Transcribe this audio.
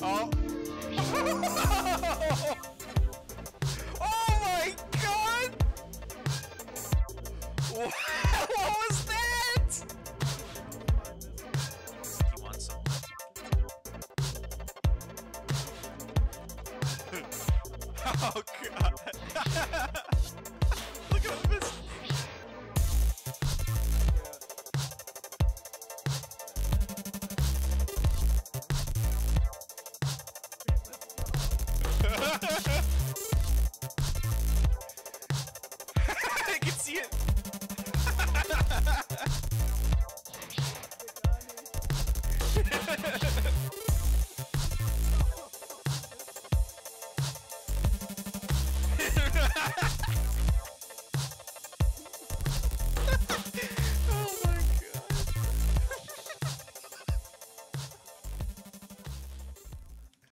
Oh. Oh my god! What was that? He wants some. Oh god! Look at this. I can see it.